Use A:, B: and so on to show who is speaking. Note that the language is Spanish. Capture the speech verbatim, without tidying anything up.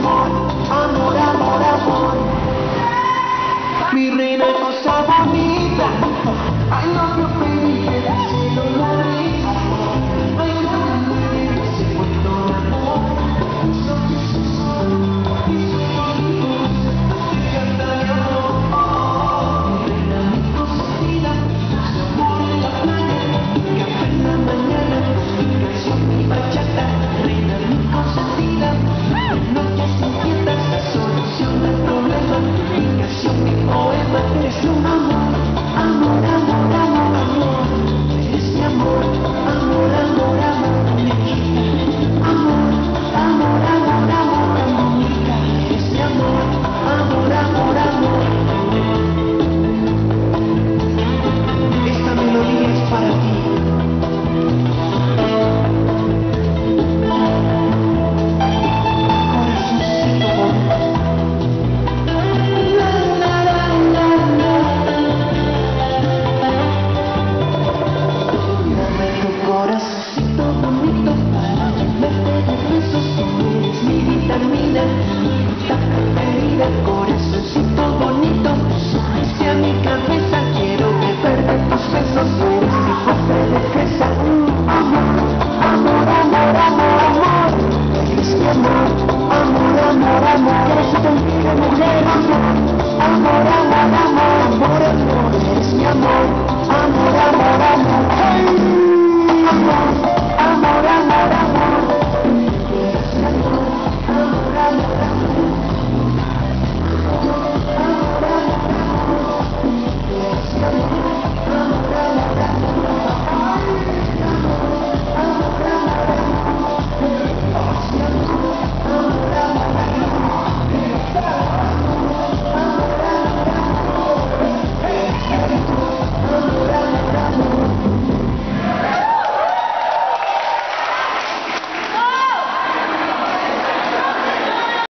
A: amor, amor, amor, amor. Mi reina, cosa bonita. I love you, baby, que el cielo lo grita. I love you, baby, se fue todo el amor. Lo que se son, y sus me canta mi amor. Mi reina, mi consentida, su amor en la playa, mi café en la mañana, mi canción, mi bachata. Reina, mi consentida, de noches inquietas, la solución del problema. Mi canción, mi poema, eres un amor, amor, amor, amor, amor. Eres mi amor, amor, amor, amor, muñequita. Amor, amor, amor, amor, muñeca. Eres mi amor, amor, amor, amor. Esta melodía es para ti. Corazoncito bonito. La, la, la, la, la. Dame tu corazoncito bonito para llenarte de besos. Tú eres mi vitamina, mi fruta preferida. Corazoncito bonito, subiste a mi cabeza. Quiero beber de tus besos.